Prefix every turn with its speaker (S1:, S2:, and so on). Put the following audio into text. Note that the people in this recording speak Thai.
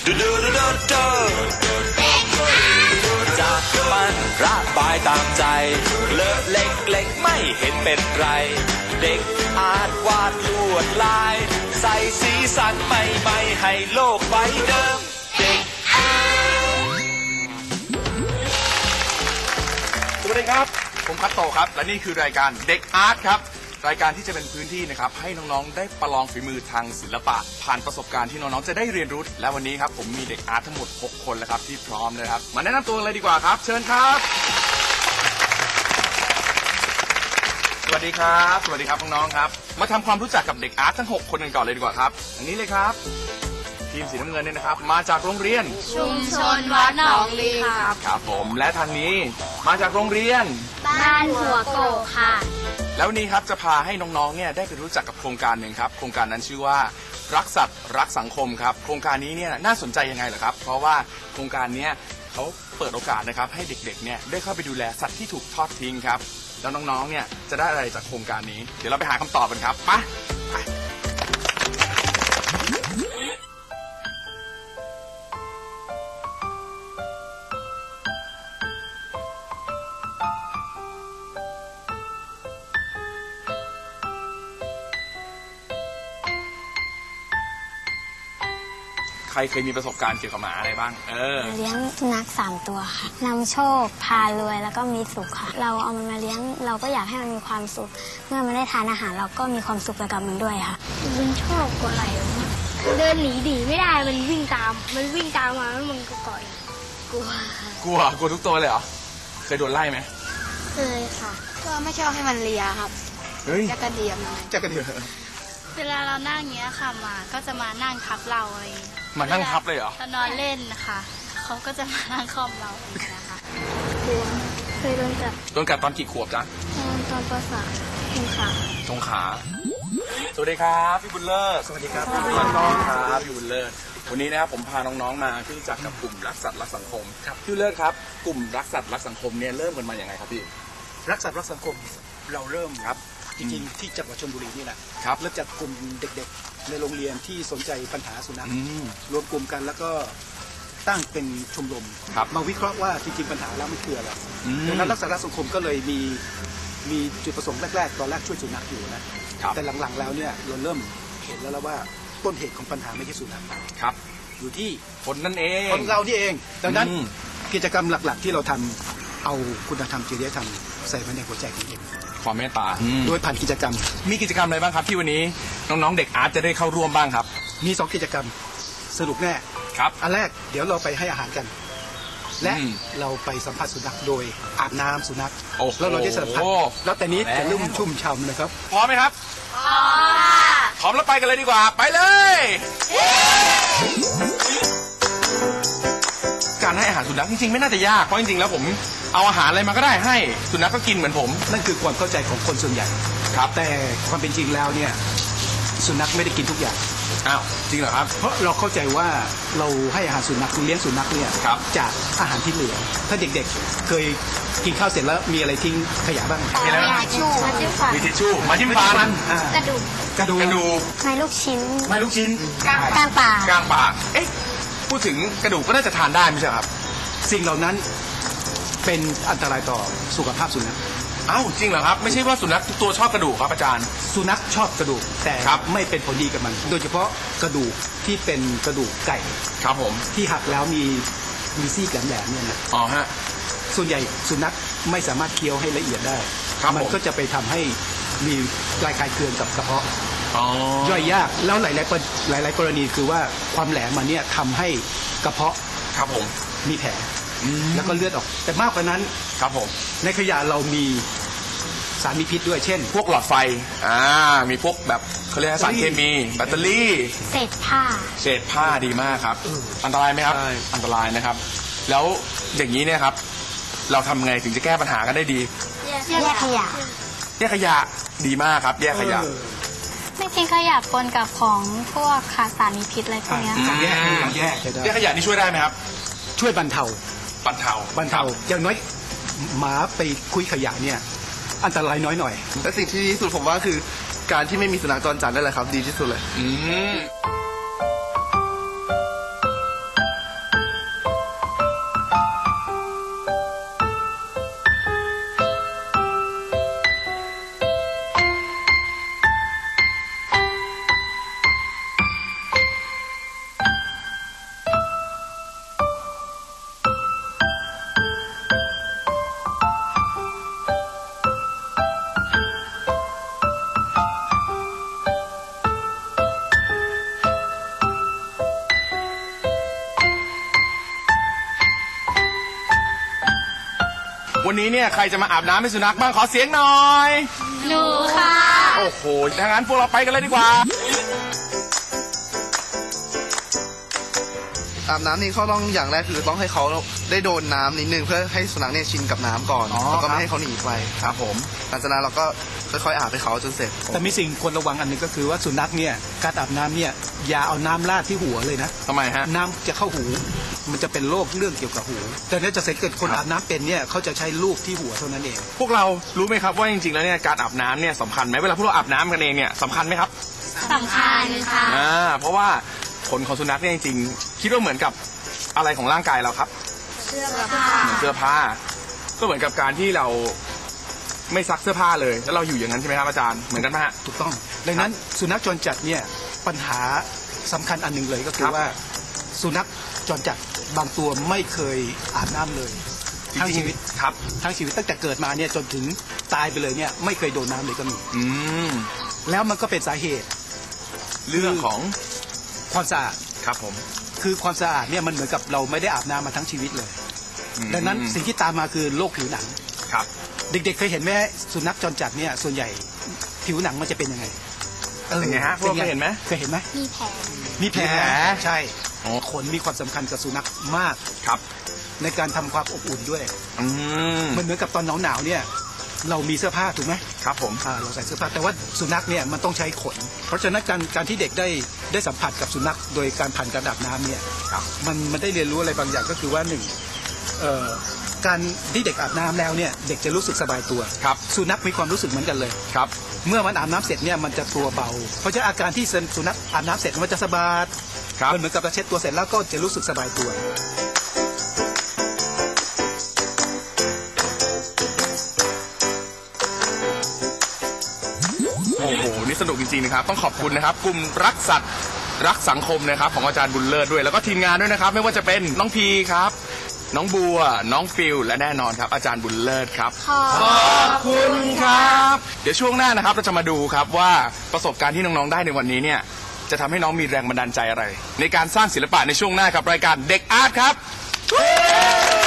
S1: จากมันระบายตามใจเลอะเล็กๆไม่เห็นเป็นไรเด็กอาจวาดลวดลายใส่สีสันใหม่ๆให้โลกใบเดิมเด็ก
S2: สวัสดีครับผมคัตโตครับและนี่คือรายการเด็กอาร์ตครับรายการที่จะเป็นพื้นที่นะครับให้น้องๆได้ประลองฝีมือทางศิลปะผ่านประสบการณ์ที่น้องๆจะได้เรียนรู้และวันนี้ครับผมมีเด็กอาร์ตทั้งหมด6คนแล้วครับที่พร้อมเลยครับมาแนะนำตัวเลยดีกว่าครับเชิญครับสวัสดีครับสวัสดีครับน้องๆครับมาทำความรู้จักกับเด็กอาร์ตทั้ง6คนกันก่อนเลยดีกว่าครับอันนี้เลยครับทีมสีน้ำเงินเนี่ยนะครับมาจากโรงเรียน
S3: ชุมชนวัดหนองลีครับ
S2: ครับผมและทางนี้มาจากโรงเรียน
S3: บ้านหัวโกะค่ะ
S2: แล้ววันนี้ครับจะพาให้น้องๆเนี่ยได้ไปรู้จักกับโครงการหนึ่งครับโครงการนั้นชื่อว่ารักสัตว์รักสังคมครับโครงการนี้เนี่ยน่าสนใจยังไงเหรอครับเพราะว่าโครงการนี้เขาเปิดโอกาสนะครับให้เด็กๆเนี่ยได้เข้าไปดูแลสัตว์ที่ถูกทอดทิ้งครับแล้วน้องๆเนี่ยจะได้อะไรจากโครงการนี้เดี๋ยวเราไปหาคำตอบกันครับไปใครเคยมีประสบการณ์เกี่ยวกับหมาอะไรบ้าง
S4: เลี้ยงสุนัข3 ตัวค่ะนำโชคพารวยแล้วก็มีสุขค่ะเราเอามันมาเลี้ยงเราก็อยากให้มันมีความสุขเมื่อมันได้ทานอาหารเราก็มีความสุขไปกับมันด้วยค่ะ
S3: มันชอบกดไหลเดินหนีดีไม่ได้มันวิ่งตามมาแล้วมันก็ก่อยก
S2: ลัวทุกตัวเลยเหรอเคยโดนไล่ไหม
S3: เคยค่ะก็ไม่ชอบให้มันเลียครับจะกระเดียมเวลาเรานั่งเงี้ยค่ะมาก็จะมานั่งทับเราอะไร
S2: มานั่งทับเลยเหรอ
S3: เรานอนเล่นนะคะเขาก็จะมานั่งคอมเรานะคะเคยโดน
S2: กัดตอนกี่ขวบจ๊ะ
S3: ตอนป.3
S2: ตรงขาสวัสดีครับพี่บุญเลิศสวัสดีครับน้องครับพี่บุญเลิศวันนี้นะครับผมพาน้องๆมาที่รู้จักกับกลุ่มรักสัตว์รักสังคมพี่บุญเลิศครับกลุ่มรักสัตว์รักสังคมเนี่ยเริ่มกันมาอย่างไรครับพี่
S5: รักสัตว์รักสังคมเราเริ่มครับจริงๆที่จังหวัดชลบุรีนี่แหละเริ่มจากกลุ่มเด็กๆในโรงเรียนที่สนใจปัญหาสุนัขรวมกลุ่มกันแล้วก็ตั้งเป็นชมรมมาวิเคราะห์ว่าจริงๆปัญหาแล้วมันคืออะไรดังนั้นรักสัตว์รักสังคมก็เลยมีจุดประสงค์แรกๆตอนแรกช่วยสุนัขอยู่นะแต่หลังๆแล้วเนี่ยเราเริ่มเห็นแล้วว่าต้นเหตุของปัญหาไม่ใช่สุนัขอยู่ที่
S2: คนนั่นเอง
S5: คนเราที่เองดังนั้นกิจกรรมหลักๆที่เราทำเอาคุณธรรมจริยธรรมใส่ไว้ในหัวใจของเด็ก
S2: ความเมตตา
S5: โดยผ่านกิจกรรม
S2: มีกิจกรรมอะไรบ้างครับที่วันนี้น้องๆเด็กอาร์ตจะได้เข้าร่วมบ้างครับ
S5: มี2 กิจกรรมสนุกแน่
S2: ครับ
S5: อันแรกเดี๋ยวเราไปให้อาหารกันและเราไปสัมผัสสุนัขโดยอาบน้ำสุนัขแล้วเราได้สัมผัสแล้วแต่นี้จะลุ่มชุ่มฉ่ำนะครับ
S2: พร้อมไหมครับพร้อมแล้วไปกันเลยดีกว่าไปเลย การให้อาหารสุนัขจริงๆไม่น่าจะยากเพราะจริงๆแล้วผมเอาอาหารอะไรมาก็ได้ให้สุนัขก็กินเหมือนผม
S5: นั่นคือความเข้าใจของคนส่วนใหญ่
S2: ครับ
S5: แต่ความเป็นจริงแล้วเนี่ยสุนัขไม่ได้กินทุกอย่าง
S2: อ้าวจริงเหรอครับ
S5: เพราะเราเข้าใจว่าเราให้อาหารสุนัขเลี้ยงสุนัขเนี่ยจากอาหารที่เหลือถ้าเด็กๆเคยกินข้าวเสร็จแล้วมีอะไรทิ้งขยะบ้าง
S2: มีอะไรบ้างมีทิชชู่มาจิ้มฟัน
S4: กระดูกไม้ลูกชิ้นกลางป
S2: ากเอ๊ะพูดถึงกระดูกก็น่าจะทานได้ไม่ใช่ครับ
S5: สิ่งเหล่านั้นเป็นอันตรายต่อสุขภาพสุนัข
S2: อ้าวจริงเหรอครับไม่ใช่ว่าสุนัขทุกตัวชอบกระดูกครับอาจารย์
S5: สุนัขชอบกระดูกแต่ไม่เป็นผลดีกับมันโดยเฉพาะกระดูกที่เป็นกระดูกไก่
S2: ครับผม
S5: ที่หักแล้วมีซี่แหลมๆเนี่ยนะ
S2: อ๋อฮะ
S5: ส่วนใหญ่สุนัขไม่สามารถเคี้ยวให้ละเอียดได้มันก็จะไปทำให้มีกลายคลายเคืองกับกระเพาะย่อยยากแล้วหลายกรณีคือว่าความแหลมมันเนี่ยทำให้กระเพาะ
S2: ครับผม
S5: มีแผลแล้วก็เลือดออกแต่มากกว่านั้น
S2: ครับผม
S5: ในขยะเรามีสารมีพิษด้วยเช่น
S2: พวกหลอดไฟมีพวกแบบเขาเรียกสารเคมีแบตเตอรี่
S4: เศษ
S2: ผ้าดีมากครับอันตรายไหมครับอันตรายนะครับแล้วอย่างนี้เนี่ยครับเราทำไงถึงจะแก้ปัญหากันได้ดี
S4: แยกข
S2: ยะดีมากครับแยกขยะ
S4: ไม่ทิ้งขยะปนกับของพวกสารมีพิษอะไรพวกนี้ค่ะ
S5: แย
S2: กขยะนี่ช่วยได้ไหมครับ
S5: ช่วยบรรเทาอย่างน้อยหมาไปคุยขยะเนี่ยอันตรายน้อยหน่อย
S6: และสิ่งที่ดีที่สุดผมว่าคือการที่ไม่มีสุนัขจรจัดนั่นแหละครับดีที่สุดเลย
S2: วันนี้เนี่ยใครจะมาอาบน้ำให้สุนัขบ้างขอเสียงหน่อย
S3: หนูค่ะ
S2: โอ้โหถ้างั้นพวกเราไปกันเลยดีกว่า
S6: อาบน้ำนี่เขาต้องอย่างแรกคือต้องให้เขาได้โดนน้ำนิดนึงเพื่อให้สุนัขเนี่ยชินกับน้ำก่อน
S2: อ๋อ
S6: แล้วก็
S2: ครับ
S6: ไม่ให้เขาหนีไป
S2: ครับผม
S6: หลังจากนั้นเราก็ค่อยๆอาบให้เขาจนเสร็จ
S5: แต่มีสิ่งควรระวังอันหนึงก็คือว่าสุนัขเนี่ยการอาบน้ำเนี่ยอย่าเอาน้ำราดที่หัวเลยนะ
S2: ทำไมฮะ
S5: น้ำจะเข้าหู มันจะเป็นโรคเรื่องเกี่ยวกับหู แต่เนี่ยจะสังเกตคน
S2: ครับ
S5: อาบน้ำเป็นเนี่ยเขาจะใช้ลูกที่หัวเท่านั้นเอง
S2: พวกเรารู้ไหมครับว่าจริงๆแล้วเนี่ยการอาบน้ำเนี่ยสำคัญไหมเวลาพวกเราอาบน้ำกันเองเนี่ยสำคัญไหมครับ
S3: สำคัญค่ะ
S2: เพราะว่าขนของสุนัขเนี่ยจริงๆคิดว่าเหมือนกับอะไรของร่างกายเราครับ
S3: เสื้อผ้า
S2: เหมือนเสื้อผ้า ก็เหมือนกับการที่เราไม่ซักเสื้อผ้าเลยแล้วเราอยู่อย่างนั้นใช่ไหมครับอาจารย์เหมือนกันไหมฮะ
S5: ถูกต้อง ดังนั้นสุนัขจรจัดเนี่ยปัญหาสำคัญอันหนึ่งเลยก็คือ
S2: ครับ
S5: ว่าสุนัขจรจัดบางตัวไม่เคยอาบน้ำเลยทั้งชีวิต
S2: ครับ
S5: ทั้งชีวิตตั้งแต่เกิดมาเนี่ยจนถึงตายไปเลยเนี่ยไม่เคยโดนน้ำเลยก็มี
S2: อืม
S5: แล้วมันก็เป็นสาเหตุ
S2: เรื่องของ
S5: ความสะอาด
S2: ครับผม
S5: คือความสะอาดเนี่ยมันเหมือนกับเราไม่ได้อาบน้ำมาทั้งชีวิตเลย ดังนั้นสิ่งที่ตามมาคือโรคผิวหนัง
S2: ครับ
S5: เด็กๆเคยเห็นไหมสุนัขจรจัดเนี่ยส่วนใหญ่ผิวหนังมันจะเป็นยังไง
S2: เป็นไงฮะพวกเราเคยเห็นไหม
S5: เคยเห็นไหม
S3: มีแผล
S5: มีแผล
S2: มีแผล
S5: ใช่
S2: อ๋อ
S5: ขนมีความสำคัญกับสุนัขมาก
S2: ครับ
S5: ในการทำความอบอุ่นด้วย
S2: อืม
S5: มันเหมือนกับตอนหนาวๆเนี่ยเรามีเสื้อผ้าถูกไหม
S2: ครับผม
S5: เราใส่เสื้อผ้าแต่ว่าสุนัขเนี่ยมันต้องใช้ขน เพราะฉะนั้นการที่เด็กได้สัมผัสกับสุนัขโดยการผ่านการอาบน้ำเนี่ย
S2: ครับ
S5: มันได้เรียนรู้อะไรบางอย่างก็คือว่าหนึ่งการที่เด็กอาบน้ำแล้วเนี่ยเด็กจะรู้สึกสบายตัว
S2: ครับ
S5: สุนัขมีความรู้สึกเหมือนกันเลย
S2: ครับ
S5: เมื่อมันอาบน้ำเสร็จเนี่ยมันจะตัวเบา เพราะฉะนั้นอาการที่สุนัขอาบน้ำเสร็จมันจะสบาย
S2: ครับ
S5: มันเหมือนกับเราเช็ดตัวเสร็จแล้วก็จะรู้สึกสบายตัว
S2: โอ้โห นี่สนุกจริงๆนะครับ ต้องขอบคุณนะครับ กลุ่มรักสัตว์รักสังคมนะครับของอาจารย์บุญเลิศด้วย แล้วก็ทีมงานด้วยนะครับ ไม่ว่าจะเป็นน้องพีครับ น้องบัว น้องฟิลและแน่นอนครับ อาจารย์บุญเลิศครับ ขอบคุณครับ เดี๋ยวช่วงหน้านะครับเราจะมาดูครับว่าประสบการณ์ที่น้องๆได้ในวันนี้เนี่ยจะทำให้น้องมีแรงบันดาลใจอะไร ในการสร้างศิลปะในช่วงหน้ากับรายการเด็กอาร์ตครับ